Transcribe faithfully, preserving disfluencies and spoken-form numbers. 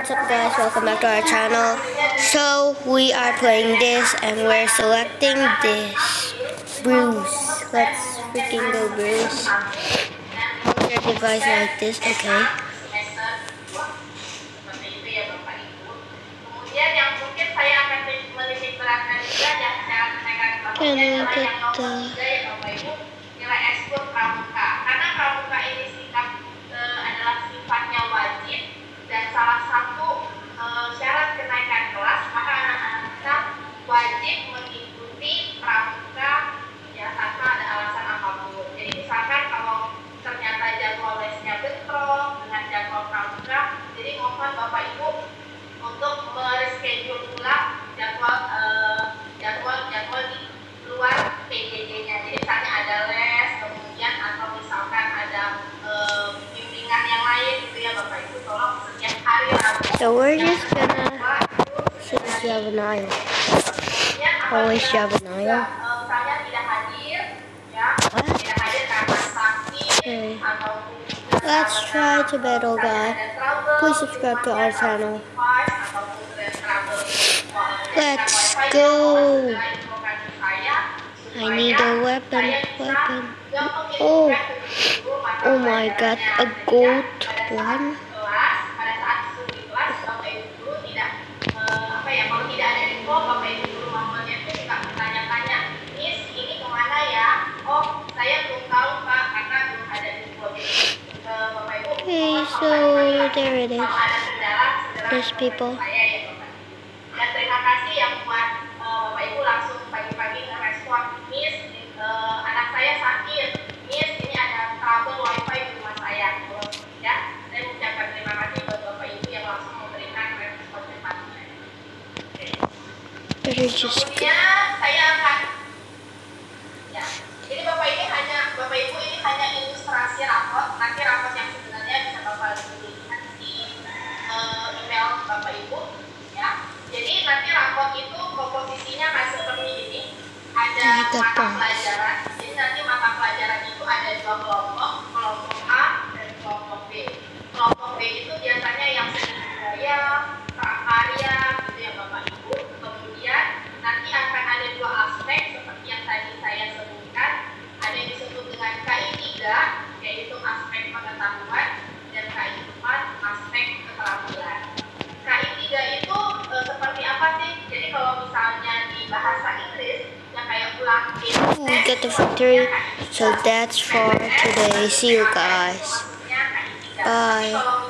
What's up guys, welcome back to our channel. So we are playing this and we're selecting this Bruce. Let's freaking go Bruce. Hold your device like this, okay. Can we get the nilai ekspor pramuka? Karena pramuka ini sikap e, adalah sifatnya wajib dan salah satu e, syarat kenaikan kelas, maka anak-anak kita wajib mengikuti pramuka ya tanpa ada alasan apapun. Jadi misalkan kalau ternyata jadwal lesnya bentrok dengan jadwal pramuka, jadi mohon Bapak Ibu untuk mereschedule ulang jadwal e, jadwal jadwal di luar P J J-nya. Jadi misalnya ada les, kemudian atau misalkan ada uh, bimbingan yang lain gitu ya Bapak Ibu, tolong setiap hari Rabu. So we're just gonna since you have an aisle. Always you have an aisle. Misalnya tidak hadir, ya, tidak hadir karena sakit Okay. ataupun Let's try to battle God. Please subscribe to our channel. Let's go. I need a weapon, weapon. Oh, oh my god, a gold one. Okay, so there it is. There's people. Dan terima kasih yang buat uh, Bapak Ibu langsung pagi-pagi ngerespon, Miss, uh, anak saya sakit, Miss, ini ada trouble wifi di rumah saya, ya. Saya mengucapkan terima kasih buat Bapak Ibu yang langsung memberikan respon cepat. Better just go. Kemudian saya akan, ya. Jadi Bapak ini hanya, Bapak Ibu ini hanya ilustrasi rapot. Nanti rapot yang sebenarnya bisa Bapak lihat di uh, email Bapak Ibu, ya. Jadi nanti rapot itu komposisinya akan seperti ini. Ada mata pelajaran. Jadi nanti mata pelajaran itu ada dua kelompok, kelompok A dan kelompok B. Kelompok B itu biasanya yang seni budaya, prakarya, gitu ya Bapak Ibu. Kemudian nanti akan ada dua aspek seperti yang tadi saya sebutkan. Ada yang disebut dengan K I tiga, yaitu aspek pengetahuan, dan K I empat, aspek keterampilan. K I tiga itu e, seperti apa sih? Jadi kalau misalnya di bahasa Inggris yang kayak ulang We got the victory. So that's for today. See you guys. Bye.